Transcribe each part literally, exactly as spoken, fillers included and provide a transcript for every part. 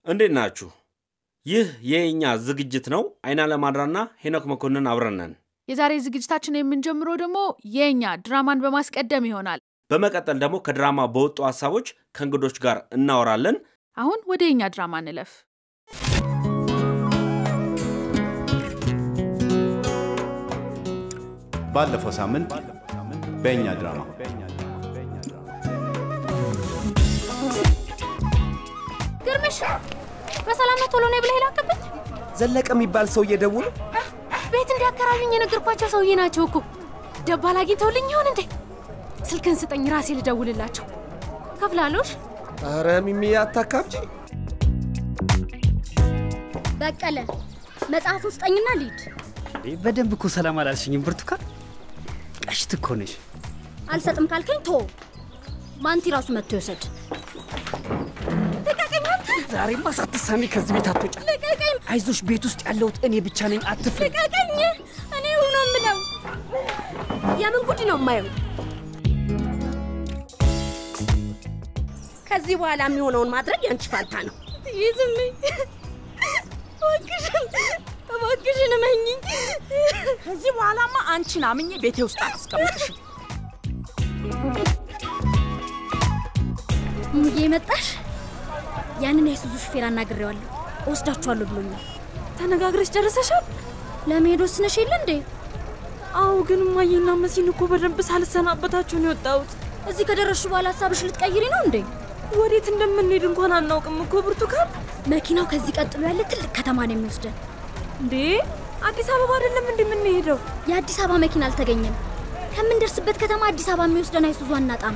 እንዴት ናችሁ? ይህ የኛ ዝግጅት ነው። አይና ለማድራና ሄኖክ መኮንን አብረናን። የዛሬ ዝግጅታችን የምንጀምረው ደግሞ የኛ ድራማን በማስቀደም ይሆናል። በመቀጠል ደግሞ ከድራማ በወጡ ሐሳቦች ከእንግዶች ጋር እናወራለን። አሁን ወደ የኛ ድራማ እንለፍ። ባለፈው ሳምንት በእኛ ድራማ ግርምሽ በሰላም ቶሎ ነው ብለህ ላከበት ዘለቀ የሚባል ሰው እየደውሉ ቤት እንዲያከራዩኝ የነገርኳቸው ሰውዬ ናቸው እኮ ደባል አግኝተውልኝ ይሆን እንዴ? ስልክን ስጠኝ ራሴ ልደውልላቸው። ከፍላሎሽ? ኧረ ሚሚ አታካብጂ። በቀለ መጽሐፉን ስጠኝና ልሂድ። በደንብ እኮ ሰላም አላልሽኝም ብርቱካን። ቀሽት እኮ ነሽ። አልሰጥም ካልከኝ ቶ ማንቲ ራሱ መጥቶ ይወሰድ። ዛሬማ ሳትሳሚ ከዚህ ቤት አትወጪ። ልቀቀኝ። አይዞሽ ቤት ውስጥ ያለሁት እኔ ብቻ ነኝ። አትፍሪ። ልቀቀኝ። እኔ ሆኖ ምለው የምን ጉድ ነው የማየው? ከዚህ በኋላ የሚሆነውን ማድረግ ያንቺ ፋንታ ነው። ይዝምኝ ወግሽን ወግሽን መኝኝ። ከዚህ በኋላማ አንቺን አምኜ ቤቴ ውስጥ አስቀምጥሽ። ሙዬ መጣሽ? ያንን የሱዙ ሹፌር አናግሬዋለሁ። ወስዳችኋለሁ ብሎኛል። ተነጋግረሽ ጨርሰሻል? ለመሄድ ወስነሽ የለ እንዴ? አው ግን ማየና መሲን እኮ በደንብ ሳልሰናበታችሁ ነው የወጣሁት። እዚህ ከደረስሽ በኋላ ሐሳብሽ ልትቀይሪ ነው እንዴ? ወዴት እንደምንሄድ እንኳን አናውቅም እኮ ብርቱካን። መኪናው ከዚህ ቀጥሎ ያለ ትልቅ ከተማ ነው የሚወስደን። እንዴ አዲስ አበባ አይደለም እንዴ የምንሄደው? የአዲስ አበባ መኪና አልተገኘም። ከምንደርስበት ከተማ አዲስ አበባ የሚወስደን አይሱዙ አናጣም።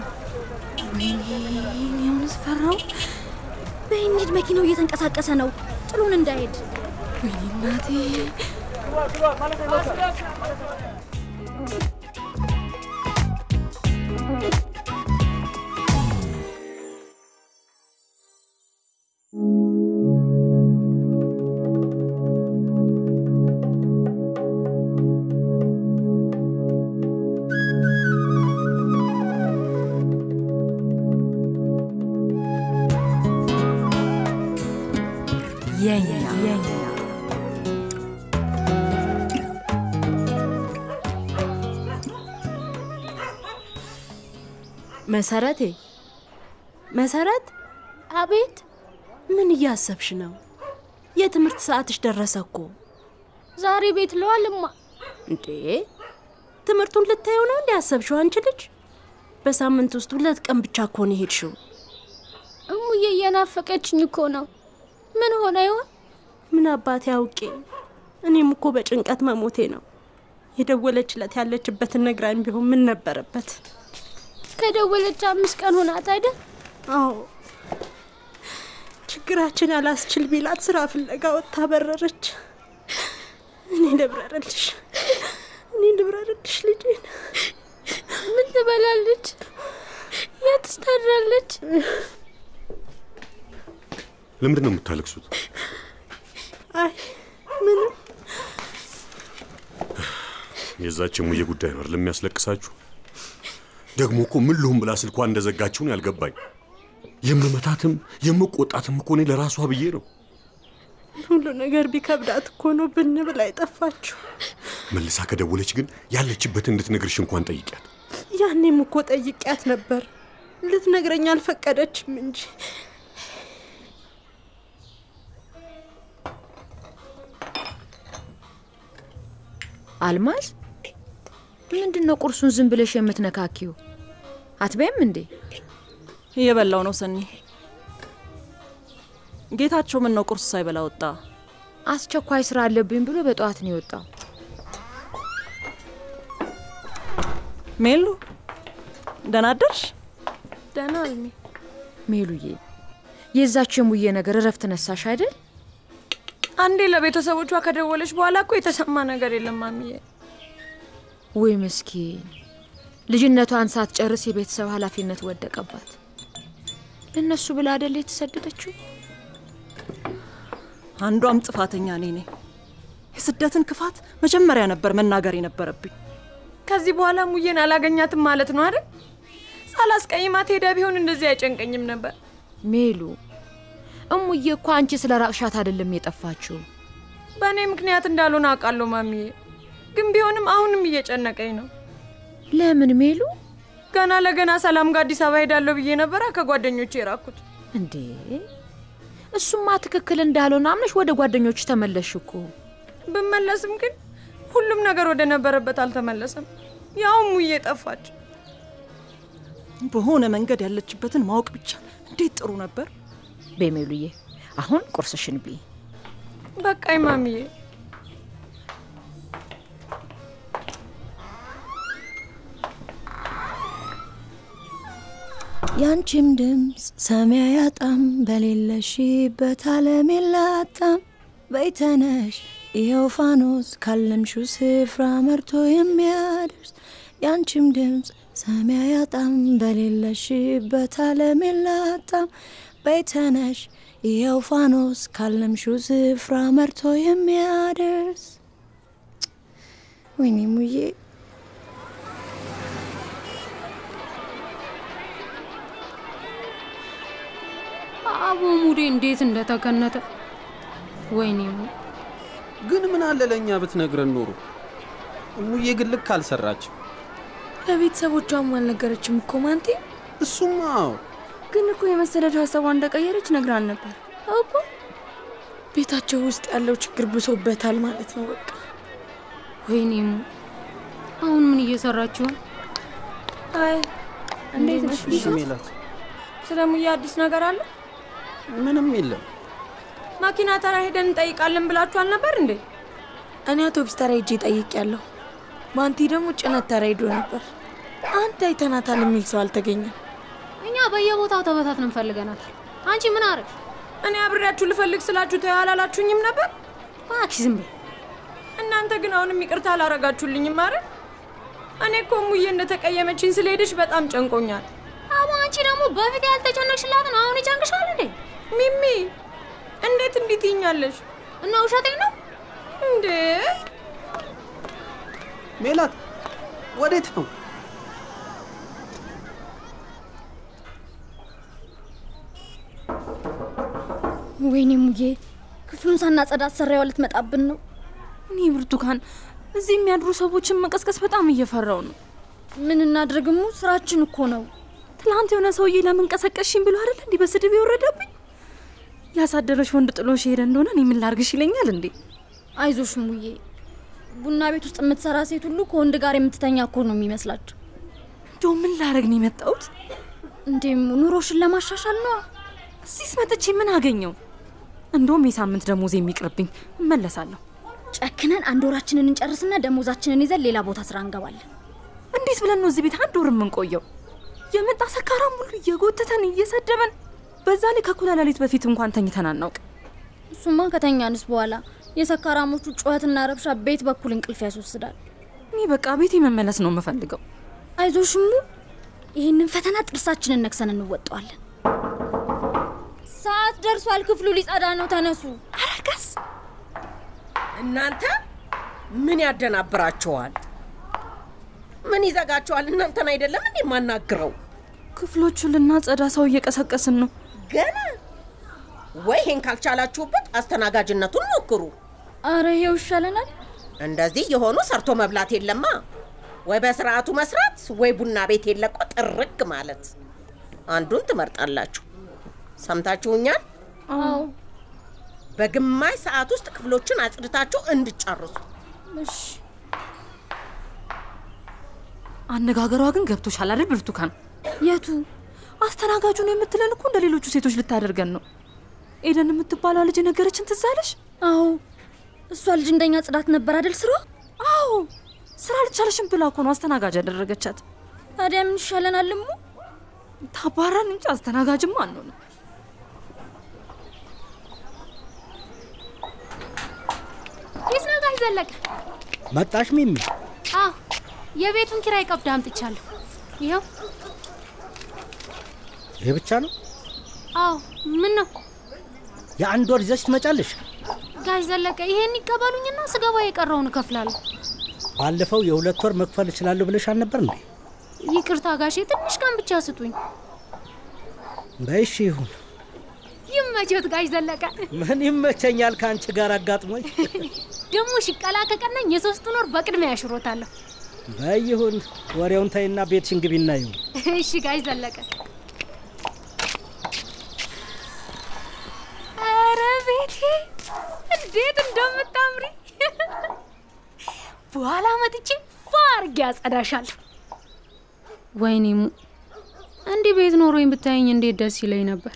ምንስ ፈራው? በእንሂድ መኪናው እየተንቀሳቀሰ ነው። ጥሉን እንዳይሄድ። ወይኔ እናቴ። መሰረቴ መሰረት አቤት። ምን እያሰብሽ ነው? የትምህርት ሰዓትሽ ደረሰኮ። ዛሬ ቤት ለዋልማ። እንዴ ትምህርቱን ልታየው ነው እንዴ ያሰብሽው አንቺ ልጅ? በሳምንት ውስጥ ሁለት ቀን ብቻ እኮ ነው ሄድሽው። እሙዬ የናፈቀችኝ እኮ ነው። ምን ሆነ ይሆን? ምን አባቴ አውቄ። እኔም እኮ በጭንቀት መሞቴ ነው። የደወለችለት ያለችበትን ነግራኝ ቢሆን ምን ነበረበት? ከደወለች አምስት ቀን ሆናት አይደል? አዎ። ችግራችን አላስችል ቢላት ስራ ፍለጋ ወጣ በረረች። እኔ ልብረርልሽ እኔ ልብረርልሽ ልጄ። ምን ትበላለች? የት ታድራለች? ለምንድን ነው የምታለቅሱት? አይ ምን የዛች ሙዬ ጉዳይ ነው ለሚያስለቅሳችሁ። ደግሞ እኮ ምን ልሁን ብላ ስልኳ እንደዘጋችሁ ነው ያልገባኝ። የምመታትም የምቆጣትም እኮ እኔ ለራሷ ብዬ ነው። ሁሉ ነገር ቢከብዳት እኮ ነው ብንብላ አይጠፋችሁ። መልሳ ከደወለች ግን ያለችበትን እንድትነግርሽ እንኳን ጠይቂያት። ያኔም እኮ ጠይቂያት ነበር። ልትነግረኝ አልፈቀደችም እንጂ። አልማዝ ምንድነው ቁርሱን ዝም ብለሽ የምትነካኪው? አትበይም እንዴ? እየበላው ነው ሰኒ። ጌታቸው ምን ነው ቁርስ ሳይበላ ወጣ? አስቸኳይ ስራ አለብኝ ብሎ በጧት ነው የወጣው። ሜሉ ደህና አደርሽ? ደህና ነኝ። ሜሉዬ የዛች የሙዬ ነገር እረፍት ነሳሽ አይደል? አንዴ ለቤተሰቦቿ ከደወለች በኋላ እኮ የተሰማ ነገር የለም ማሚዬ። ወይ መስኪን ልጅነቷን ሳትጨርስ የቤተሰብ ኃላፊነት ወደቀባት። ለነሱ ብላ አይደል የተሰደደችው? አንዷም ጥፋተኛ እኔ ነኝ። የስደትን ክፋት መጀመሪያ ነበር መናገር የነበረብኝ። ከዚህ በኋላ ሙዬን አላገኛትም ማለት ነው አይደል? ሳላስቀይማት ሄዳ ቢሆን እንደዚህ አይጨንቀኝም ነበር። ሜሉ እሙዬ እኮ አንቺ ስለራቅሻት አይደለም የጠፋችው። በእኔ ምክንያት እንዳልሆነ አውቃለሁ ማሚዬ፣ ግን ቢሆንም አሁንም እየጨነቀኝ ነው። ለምን ሜሉ? ገና ለገና ሰላም ጋር አዲስ አበባ ሄዳለሁ ብዬ ነበር ከጓደኞቼ የራኩት። እንዴ እሱማ ትክክል እንዳልሆነ አምነሽ ወደ ጓደኞች ተመለሽ እኮ። ብመለስም ግን ሁሉም ነገር ወደ ነበረበት አልተመለሰም። ያው ሙዬ ጠፋች። በሆነ መንገድ ያለችበትን ማወቅ ብቻ እንዴት ጥሩ ነበር። በሜሉዬ አሁን ቁርስሽን ቢ። በቃይ ማሚዬ። ያንቺም ድምጽ ሰማይ ያጣም በሌለሽበት ዓለም የላጣም በይተነሽ ይኸው ፋኖስ ካለምሽው ስፍራ መርቶ የሚያደርስ ያንቺም ድምጽ ሰማይ ያጣም በሌለሽበት ዓለም የላጣም በይተነሽ ይኸው ፋኖስ ካለምሽው ስፍራ መርቶ የሚያደርስ። ወይኔ ሙዬ አቡ ሙዴ እንዴት እንደተከነተ። ወይኔ ግን ምን አለ ለኛ ብትነግረን ኖሮ። እሙዬ ግን ልክ አልሰራችም። ለቤተሰቦቿም አልነገረችም እኮ ማንቴ። እሱማ ግን እኮ የመሰለድ ሀሳቧን እንደቀየረች ነግራን ነበር እኮ። ቤታቸው ውስጥ ያለው ችግር ብሶበታል ማለት ነው በቃ። ወይኔ አሁን ምን እየሰራችሁ? አይ እንዴት ነሽ ሜላት? ስለሙዬ አዲስ ነገር አለ? ምንም የለም። ማኪና ተራ ሄደን እንጠይቃለን ብላችኋል ነበር እንዴ? እኔ አውቶቡስ ተራ ሄጄ ጠይቄያለሁ። ማንቲ ደግሞ ጭነት ተራ ሄዶ ነበር። አንተ አይተናታል የሚል ሰው አልተገኘም። እኛ በየቦታው ተበታትነን ፈልገናታል። አንቺ ምን አረግሽ? እኔ አብሬያችሁ ልፈልግ ስላችሁ ተያላላችሁኝም ነበር። እባክሽ ዝም በይ። እናንተ ግን አሁንም ይቅርታ አላረጋችሁልኝም አይደል? እኔ እኮ ሙዬ እንደተቀየመችኝ ስለሄድሽ በጣም ጨንቆኛል። አባ አንቺ ደግሞ በፊት ያልተጨነቅሽላትን አሁን ይጨንቅሻል እንዴ? ሚሚ እንዴት እንዴት ይኛለሽ? እና ውሸቴን ነው እንዴ? ሜላት ወዴት ነው? ወይኔ ሙዬ ክፍሉን ሳናጸዳ ሰራው ልትመጣብን ነው። እኔ ብርቱካን እዚህ የሚያድሩ ሰዎችን መቀስቀስ በጣም እየፈራው ነው። ምን እናድርግሙ? ስራችን እኮ ነው። ትላንት የሆነ ሰውዬ ለምን ቀሰቀሽኝ ብሎ አይደል እንዴ በስድብ ይወረደብኝ። ያሳደረሽ ወንድ ጥሎሽ ሄደ እንደሆነ እኔ ምን ላርግሽ ይለኛል እንዴ? አይዞሽ ሙዬ፣ ቡና ቤት ውስጥ የምትሰራ ሴት ሁሉ ከወንድ ጋር የምትተኛ እኮ ነው የሚመስላችሁ። እንደው ምን ላረግ ነው የመጣሁት? እንዴም ኑሮሽን ለማሻሻል ነው። እዚህስ መጥቼ ምን አገኘው? እንደውም የሳምንት ደሞዝ የሚቅርብኝ እመለሳለሁ። ጨክነን አንድ ወራችንን እንጨርስና ደሞዛችንን ይዘን ሌላ ቦታ ስራ እንገባለን። እንዴት ብለን ነው እዚህ ቤት አንድ ወር የምንቆየው? የመጣ ሰካራም ሁሉ እየጎተተን እየሰደበን፣ በዛ ላይ ከኩለ ሌሊት በፊት እንኳን ተኝተን አናውቅ። እሱማ ከተኛንስ በኋላ የሰካራሞቹ ጩኸትና ረብሻ ቤት በኩል እንቅልፍ ያስወስዳል። እኔ በቃ ቤቴ መመለስ ነው የምፈልገው። አይዞሽሙ፣ ይሄንን ፈተና ጥርሳችንን ነክሰን እንወጣዋለን። ሰዓት ደርሷል፣ ክፍሉ ሊጸዳ ነው፣ ተነሱ። አረጋስ እናንተ ምን ያደናብራችኋል? ምን ይዘጋችኋል? እናንተን አይደለም እንዴ ማናግረው? ክፍሎቹን ልናጸዳ ሰው እየቀሰቀስን ነው ገና። ወይ ይሄን ካልቻላችሁበት አስተናጋጅነቱን ሞክሩ። አረ ይሄው ይሻለናል። እንደዚህ የሆኑ ሰርቶ መብላት የለማ። ወይ በስርዓቱ መስራት ወይ ቡና ቤት የለቆ ጥርግ ማለት። አንዱን ትመርጣላችሁ። ሰምታችሁኛል? አዎ። በግማሽ ሰዓት ውስጥ ክፍሎችን አጽድታችሁ እንድጨርሱ። እሺ። አነጋገሯ ግን ገብቶሻል አይደል ብርቱካን? የቱ አስተናጋጁ ነው የምትለን እኮ እንደ ሌሎቹ ሴቶች ልታደርገን ነው። ኤደን የምትባለው ልጅ ነገረችን ትዝ አለሽ? አዎ። እሷ ልጅ እንደኛ ጽዳት ነበር አይደል ስራ? አዎ። ስራ ልቻለሽም ብላ እኮ ነው አስተናጋጅ ያደረገቻት። ታዲያ ምን ይሻለናልሙ? ታባራን እንጂ አስተናጋጅማ አንሆነ። ይስና ጋር ዘለቀ መጣሽ ሚሚ? አዎ፣ የቤቱን ኪራይ ቀብድ አምጥቻለሁ። ይሄው። ይሄ ብቻ ነው? አዎ። ምን ነው? የአንድ ወር ይዘሽ ትመጫለሽ? ጋሽ ዘለቀ ይሄን ይቀበሉኝና ስገባ የቀረውን እከፍላለሁ። ባለፈው የሁለት ወር መክፈል እችላለሁ ብለሽ አልነበር እንዴ? ይቅርታ ጋሼ፣ ትንሽ ቀን ብቻ ስጡኝ። በእሺ ይሁን። ይም ይመችዎት ጋሽ ዘለቀ። ምን ይመቸኛል ካንቺ ጋር አጋጥሞኝ። ደሞ ሽቀላ ከቀናኝ የሶስቱን ወር በቅድሚያ ያሽሮታለሁ። ባይሁን ወሬውን ታይና ቤትሽን ግቢና ይሁን። እሺ ጋሽ ዘለቀ። አረ ቤቴ እንዴት እንደምታምሪ! በኋላ መጥቼ ፋርግ ያጸዳሻለሁ። ወይኔ እንዴ ቤት ኖሮኝ ብታይኝ እንዴት ደስ ይለኝ ነበር።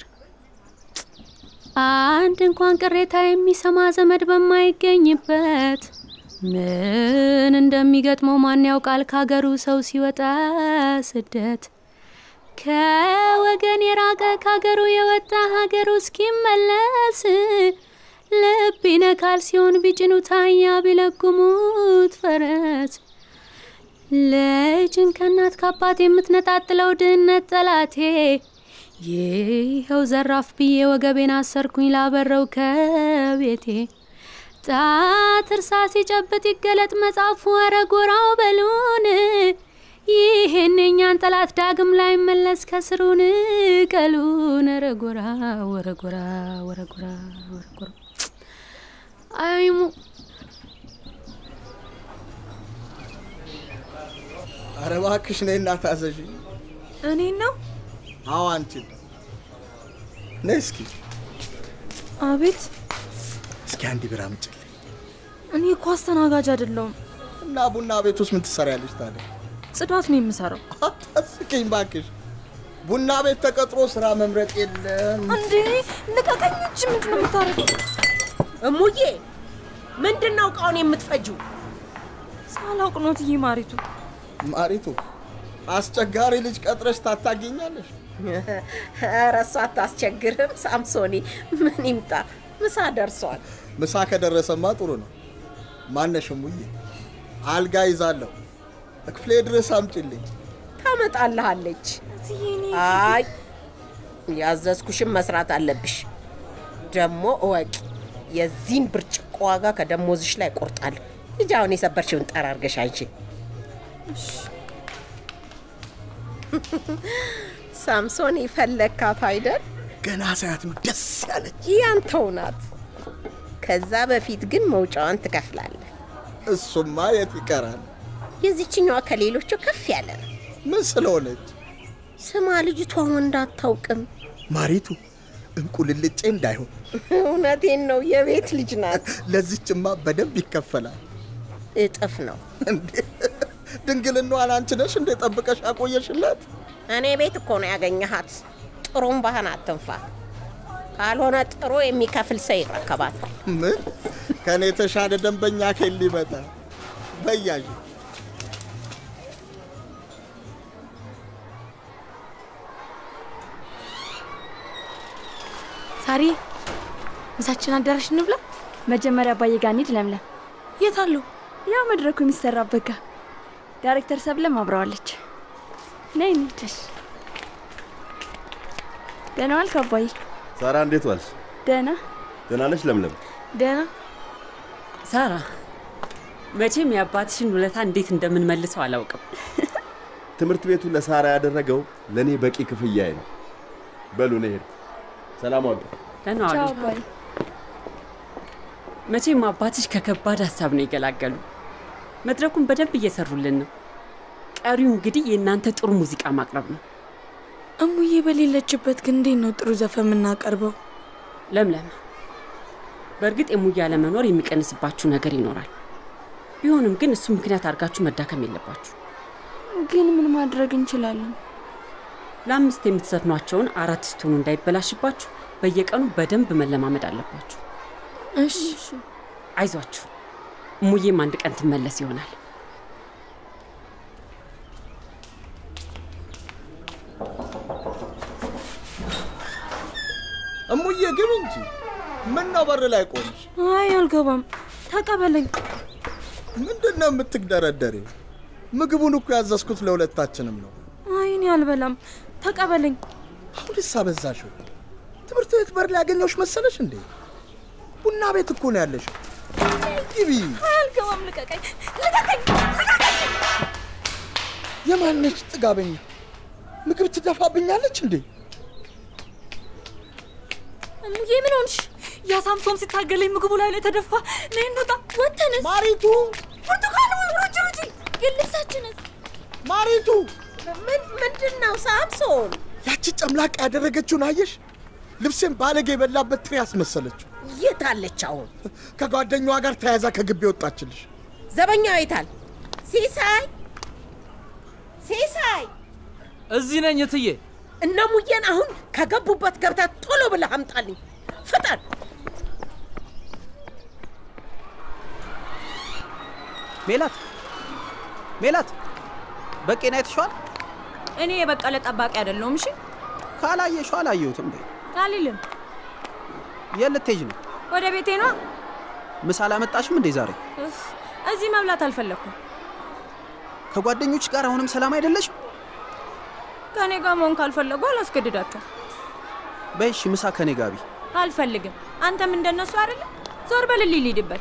አንድ እንኳን ቅሬታ የሚሰማ ዘመድ በማይገኝበት ምን እንደሚገጥመው ማን ያውቃል ካገሩ ሰው ሲወጣ ስደት ከወገን የራቀ ካገሩ የወጣ ሀገሩ እስኪመለስ ልብ ይነካል ሲሆን ቢጭኑት አህያ ቢለጉሙት ፈረስ ልጅን ከእናት ከአባት የምትነጣጥለው ድህነት ጠላቴ ይኸው ዘራፍ ብዬ ወገቤን አሰርኩኝ ላበረው ከቤቴ ጣት እርሳስ ሲጨብጥ ይገለጥ መጽሐፉ ወረ ጎራው በሉን ይሄን የኛን ጠላት ዳግም ላይ መለስ ከስሩን ቀሉን ወረ ጎራ ወረ ጎራ ወረ ጎራ ወረ ጎራ አይሙ አረ እባክሽ ነይ እና ታዘዥ። እኔ ነው? አዎ አንቺ ነይ እስኪ። አቤት። እስኪ አንድ ቢራ አምጪልኝ። እኔ እኮ አስተናጋጅ አይደለሁም። እና ቡና ቤት ውስጥ ምን ትሰሪያለሽ ታዲያ? ጽዳት ነው የምሰራው። አታስቂኝ እባክሽ። ቡና ቤት ተቀጥሮ ስራ መምረጥ የለም እንዴ? ልቀቀኝ እንጂ ምንድን ነው የምታረገው? እሙዬ ምንድነው እቃውን የምትፈጂው? ሳላውቅ ነው ትዬ ማሪቱ። ማሪቱ አስቸጋሪ ልጅ ቀጥረሽ ታታገኛለሽ? ኧረ እሷ አታስቸግርም ሳምሶኒ። ምን ይምጣ ምሳ ደርሷል። ምሳ ከደረሰማ ጥሩ ነው። ማነሽ እሙዬ? አልጋ ይዛለሁ ክፍሌ ድረስ አምጪልኝ። ታመጣልሃለች። አይ ያዘዝኩሽን መስራት አለብሽ። ደሞ እወቂ የዚህን ብርጭቆ ዋጋ ከደሞዝሽ ላይ ቆርጣለሁ። ልጅ አሁን የሰበርሽውን ጠራርገሽ አንቺ። ሳምሶን ይፈለካት አይደል? ገና ሳያት ነው ደስ ያለች። ያንተው ናት። ከዛ በፊት ግን መውጫዋን ትከፍላለህ። እሱማ የት ይቀራል? የዚህኛዋ ከሌሎቹ ከፍ ያለ ነው። ምን ስለሆነች? ስማ ልጅቷ ወንድ አታውቅም። ማሪቱ እንቁልልጬ እንዳይሆን። እውነቴን ነው የቤት ልጅ ናት። ለዚህማ በደንብ ይከፈላል። እጥፍ ነው እንዴ? ድንግልናዋን አንቺ ነሽ እንደ ጠብቀሽ አቆየሽላት? እኔ ቤት እኮ ነው ያገኘሃት። ጥሩም ባህን አትንፋ። ካልሆነ ጥሩ የሚከፍል ሰው ይረከባል። ምን ከኔ ተሻለ ደንበኛ ከል ሊመጣ በያጅ ሳሪ ምሳችን አዳራሽ እንብላ። መጀመሪያ አባዬ ጋር እንሂድ። ለምለም የት አሉ? ያ መድረኩ የሚሰራበት ጋር ዳይሬክተር ሰብለም አብረዋለች። ነይ እንሂድ። ደህና ዋልክ አባዬ? ሳራ እንዴት ዋልሽ? ደህና። ደህና ነሽ ለምለም? ደህና። ሳራ መቼም የአባትሽን ውለታ እንዴት እንደምንመልሰው አላውቅም። ትምህርት ቤቱ ለሳራ ያደረገው ለኔ በቂ ክፍያዬ ነው። በሉ ነይ ሄድ። ሰላም ዋሉ። ደህና ዋሉ። ቻው አባዬ። መቼም አባትሽ ከከባድ ሀሳብ ነው ይገላገሉ። መድረኩን በደንብ እየሰሩልን ነው። ቀሪው እንግዲህ የእናንተ ጥሩ ሙዚቃ ማቅረብ ነው። እሙዬ በሌለችበት ግን እንዴት ነው ጥሩ ዘፈን የምናቀርበው? ለምለም በእርግጥ የሙያ ለመኖር የሚቀንስባችሁ ነገር ይኖራል። ቢሆንም ግን እሱ ምክንያት አድርጋችሁ መዳከም የለባችሁ። ግን ምን ማድረግ እንችላለን? ለአምስት የምትዘፍኗቸውን አራት ስትሆኑ እንዳይበላሽባችሁ በየቀኑ በደንብ መለማመድ አለባችሁ። እሺ አይዟችሁ። እሙዬም አንድ ቀን ትመለስ ይሆናል። እሙዬ ግቢ እንጂ ምን ነው በር ላይ ቆምሽ? አይ አልገባም። ተቀበለኝ። ምንድነው የምትግደረደሪው? ምግቡን እኮ ያዘዝኩት ለሁለታችንም ነው። አይ እኔ አልበላም። ተቀበለኝ። አሁንስ አበዛሽው። ትምህርት ቤት በር ላይ ያገኘሁሽ መሰለሽ እንዴ? ቡና ቤት እኮ ነው ያለሽ። ግቢ። አልገባም። ልቀቀኝ፣ ልቀቀኝ። የማነች ጥጋበኛ? ምግብ ትደፋብኛለች እንዴ? እሙዬ ምን ሆንሽ? ያ ሳምሶን ሲታገለኝ ምግቡ ላይ ላይ ተደፋ። ነይ እንውጣ። ወተንስ ማሪቱ ብርቱካን ሩጭ ሩጭ የልብሳችንስ ማሪቱ ምን ምንድነው ሳምሶን? ያቺ ጨምላቃ ያደረገችውን አየሽ? ልብሴን ባለጌ የበላበት ትሪ ያስመሰለችው። የት አለች አሁን? ከጓደኛዋ ጋር ተያይዛ ከግቢ ወጣችልሽ። ዘበኛው የታል? ሲሳይ ሲሳይ! እዚህ ነኝ እትዬ። እነ ሙዬን አሁን ከገቡበት ገብታ ቶሎ ብለህ አምጣልኝ። ፍጠን! ሜላት ሜላት፣ በቄና አይተሽዋል? እኔ የበቀለ ጠባቂ አይደለሁም። እሺ ካላየሽው አላየሁትም በይ። አልልም። የት ልትሄጂ ነው? ወደ ቤቴ ነው። ምሳ አላመጣሽም እንዴ ዛሬ? እዚህ መብላት አልፈለኩም። ከጓደኞች ጋር አሁንም ሰላም አይደለሽም? ከኔ ጋር መሆን ካልፈለጉ አላስገድዳቸው። በይ እሺ፣ ምሳ ከኔ ጋር ቢ። አልፈልግም። አንተም እንደነሱ አይደለ? ዞር በልልኝ ልሂድበት።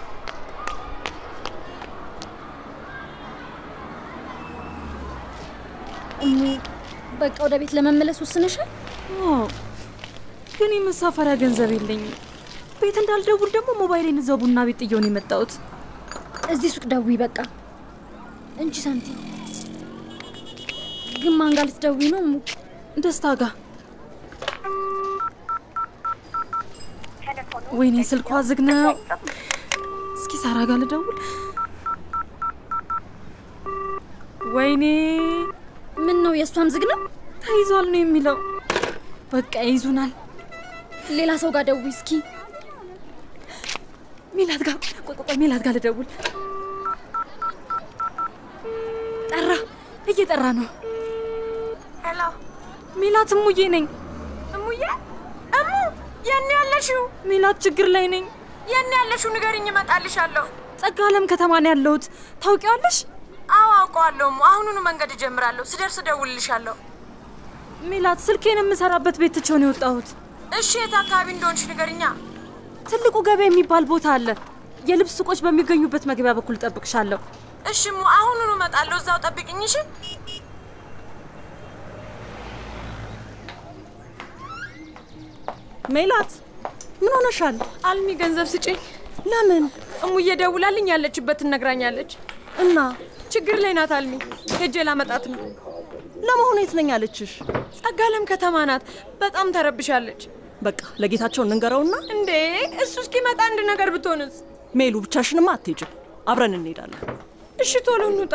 እሙ በቃ ወደ ቤት ለመመለስ ወስነሻል? አዎ፣ ግን የመሳፈሪያ ገንዘብ የለኝም። ቤት እንዳልደውል ደግሞ ሞባይሌን እዛው ቡና ቤት ጥዬው ነው የመጣሁት። እዚህ ሱቅ ደውይ በቃ እንጂ ሳንቲም። ግን ማን ጋር ልትደውይ ነው? እሙ ደስታ ጋር። ወይኔ ስልኳ ዝግ ነው። እስኪ ሳራ ጋር ልደውል። ወይኔ ምን ነው የእሷም ዝግ ነው? ተይዟል ነው የሚለው። በቃ ይዙናል። ሌላ ሰው ጋር ደውይ እስኪ። ሜላት ጋር ቆይ ቆይ ሜላት ጋር ልደውል። ጠራ፣ እየጠራ ነው። ሄሎ ሜላት፣ እሙዬ ነኝ። እሙዬ? እሙ የኔ ያለሽው? ሜላት ችግር ላይ ነኝ። የኔ ያለሽው ንገሪኝ፣ እመጣልሻለሁ። ጸጋለም ከተማ ነው ያለሁት። ታውቂዋለሽ? አዎ አውቀዋለሁ። አሁኑኑ መንገድ እጀምራለሁ። ስደርስ እደውልልሻለሁ። ሜላት፣ ስልኬን የምሰራበት ቤት ትቼው ነው የወጣሁት። እሺ የት አካባቢ እንደሆንሽ ንገሪኛ። ትልቁ ገበያ የሚባል ቦታ አለ። የልብስ ሱቆች በሚገኙበት መግቢያ በኩል ጠብቅሻለሁ። እሺ ሙ አሁኑኑ እመጣለሁ። እዛው ጠብቂኝ። እሺ ሜላት፣ ምን ሆነሻል? አልሚ ገንዘብ ስጪኝ። ለምን? እሙዬ ደውላልኝ ያለችበትን ነግራኛለች። እና ችግር ላይ ናት አልሚ። ሄጄ ላመጣት ነው። ለመሆኑ የት ነኝ አለችሽ? ጸጋለም ከተማ ናት። በጣም ተረብሻለች። በቃ ለጌታቸው እንንገረውና። እንዴ እሱ እስኪመጣ አንድ ነገር ብትሆንስ? ሜሉ፣ ብቻሽንማ አትሄጂም። አብረን እንሄዳለን። እሺ ቶሎ እንውጣ።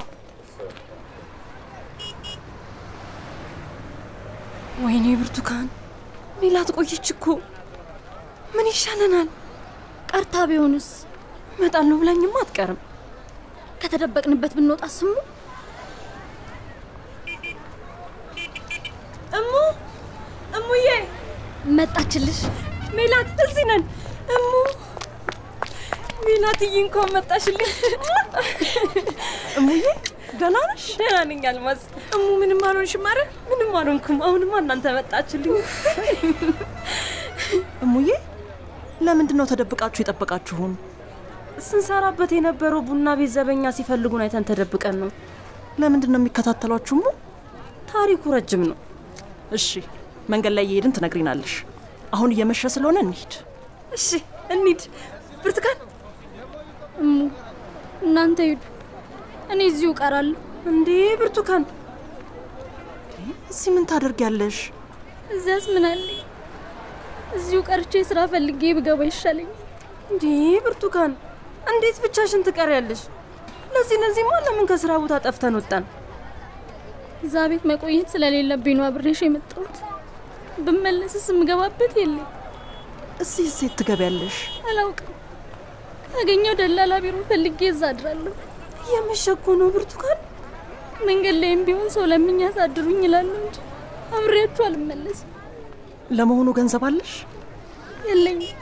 ወይኔ ብርቱካን፣ ሜላት ቆየች እኮ። ምን ይሻለናል? ቀርታ ቢሆንስ? እመጣለሁ ብላኝማ አትቀርም። ከተደበቅንበት ብንወጣ ስሙ። እሙ እሙዬ መጣችልሽ። ሜላት፣ እዚህ ነን። እሙ ሜላትዬ፣ እንኳን መጣሽልኝ። እሙዬ ደህና ነሽ? ደህና ነኝ አልማዝ። እሙ ምንም አልሆንሽም አይደል? ምንም አልሆንኩም። አሁንማ እናንተ መጣችልኝ። እሙዬ፣ ለምንድን ነው ተደብቃችሁ የጠበቃችሁን? ስንሰራበት የነበረው ቡና ቤት ዘበኛ ሲፈልጉን አይተን ተደብቀን ነው። ለምንድን ነው የሚከታተሏችሁ? እሙ፣ ታሪኩ ረጅም ነው። እሺ፣ መንገድ ላይ እየሄድን ትነግሪናለሽ። አሁን እየመሸ ስለሆነ እንሂድ። እሺ እንሂድ። ብርቱካን፣ እሙ እናንተ ሂዱ፣ እኔ እዚሁ እቀራለሁ። እንዴ ብርቱካን፣ እዚህ ምን ታደርጊያለሽ? እዚያስ ምን አለኝ? እዚሁ ቀርቼ ስራ ፈልጌ ብገባ ይሻለኝ። እንዴ ብርቱካን፣ እንዴት ብቻሽን ትቀሪያለሽ? ለዚህ ለዚህማ ለምን ከስራ ቦታ ጠፍተን ወጣን? እዛ ቤት መቆየት ስለሌለብኝ ነው አብሬሽ የመጣሁት። ብመለስስ የምገባበት የለኝ። እዚህ ሴት ትገቢያለሽ? አላውቅም። ካገኘው ደላላ ቢሮ ፈልጌ እዛ አድራለሁ። እየመሸ እኮ ነው ብርቱካን። መንገድ ላይም ቢሆን ሰው ለምኝ ያሳድሩኝ ይላሉ እንጂ አብሬያችሁ አልመለስም። ለመሆኑ ገንዘብ አለሽ? የለኝም።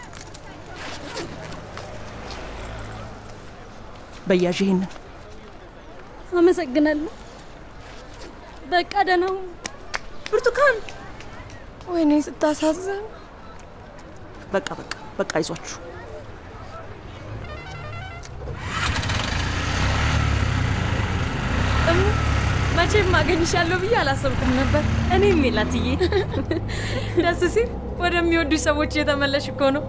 በያዥ ይሄንን። አመሰግናለሁ። በቃ ደህና ሁኑ። ብርቱካን፣ ወይኔ ስታሳዝን። በቃ በቃ በቃ አይዟችሁ። እሙ መቼም ማገኝሻለሁ ብዬ አላሰብኩም ነበር። እኔም ሜላትዬ ደስ ሲል ወደሚወዱ ሰዎች እየተመለሽ እኮ ነው።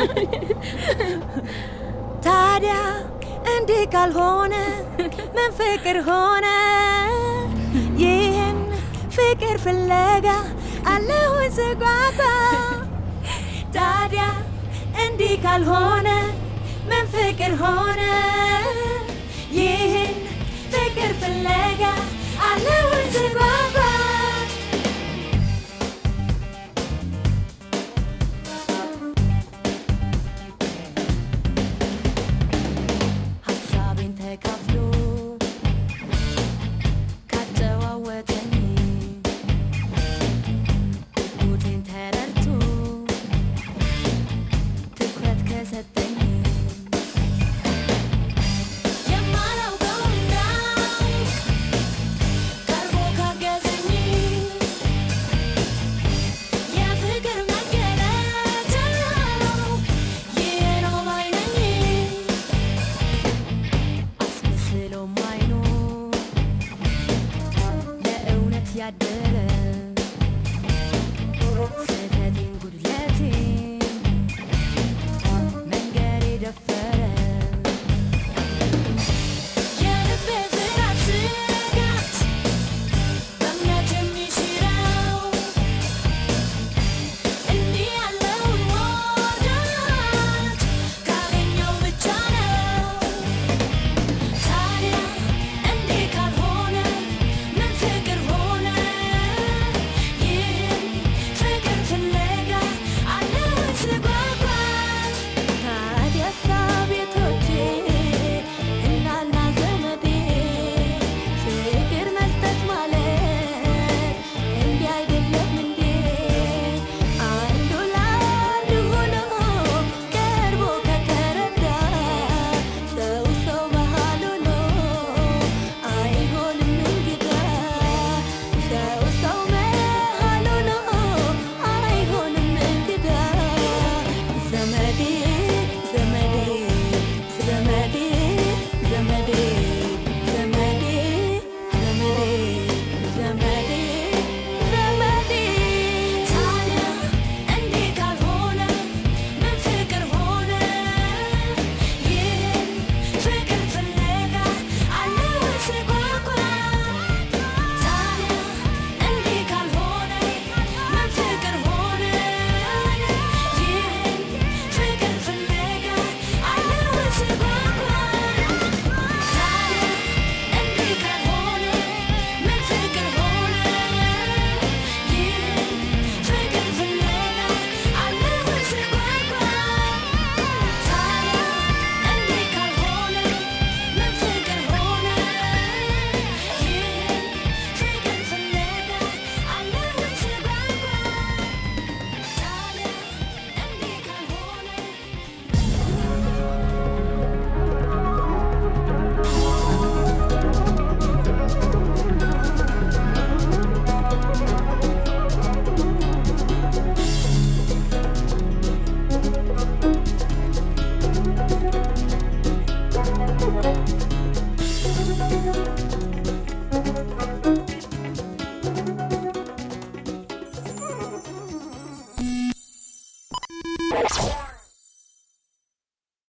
ታዲያ እንዲህ ካልሆነ ምን ፍቅር ሆነ? ይህን ፍቅር ፍለጋ አለሁ ስጓጓ። ታዲያ እንዲህ ካልሆነ ምን ፍቅር ሆነ? ይህን ፍቅር ፍለጋ አለሁ ስጓጓ። ሀሳቤን ተካፍሎ ካጨዋወተኝ ጉጉቴን ተረድቶ ትኩረት ከሰጠኝ